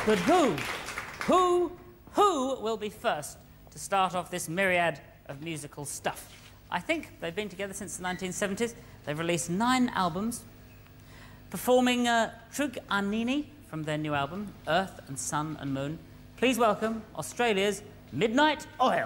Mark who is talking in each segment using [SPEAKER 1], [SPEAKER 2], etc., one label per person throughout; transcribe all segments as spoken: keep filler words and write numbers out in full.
[SPEAKER 1] But who, who, who will be first to start off this myriad of musical stuff? I think they've been together since the nineteen seventies. They've released nine albums, performing uh, Truganini from their new album, Earth and Sun and Moon. Please welcome Australia's Midnight Oil.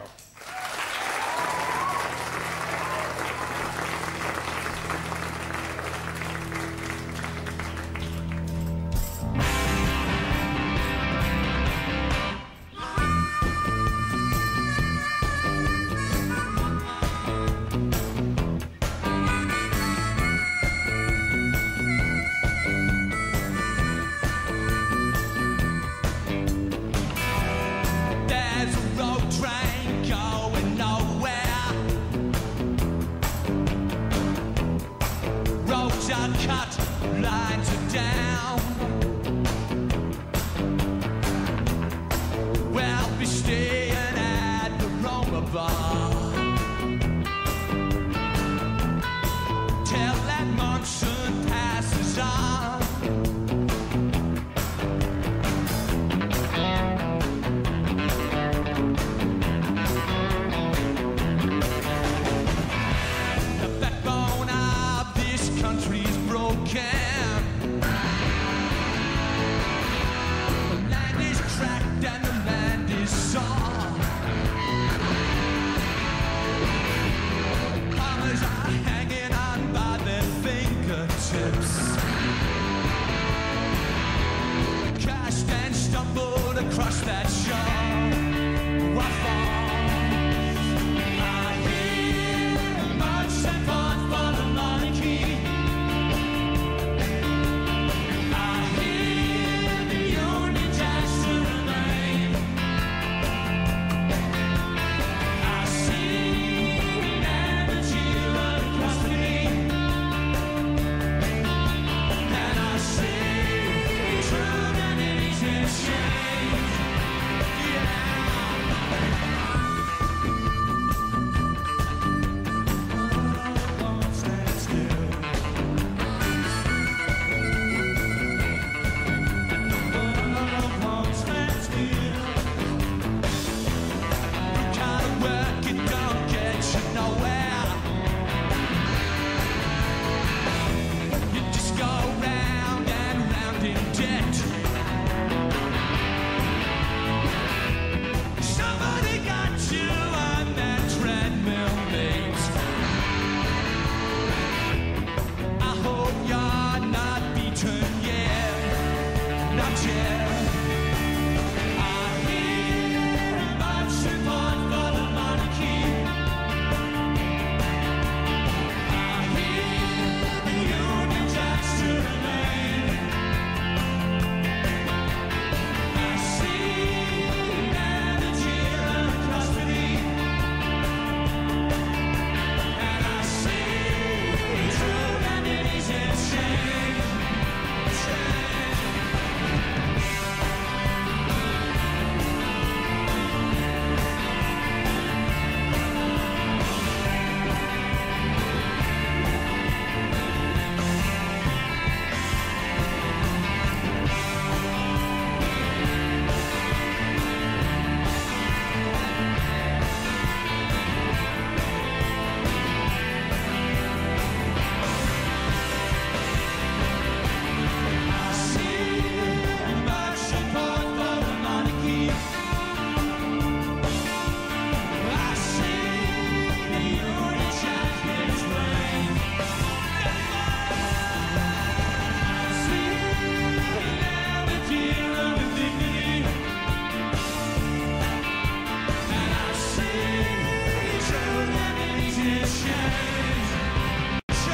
[SPEAKER 2] Cut, lines are down. We'll be staying at the Roma bar till that monsoon passes on. The backbone of this country's broken. The land is cracked and the land is sore. Farmers are hanging on by their fingertips. Cast and stumbled across that shore. What for? I hear much support for the monarchy.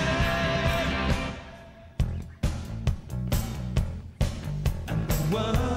[SPEAKER 2] World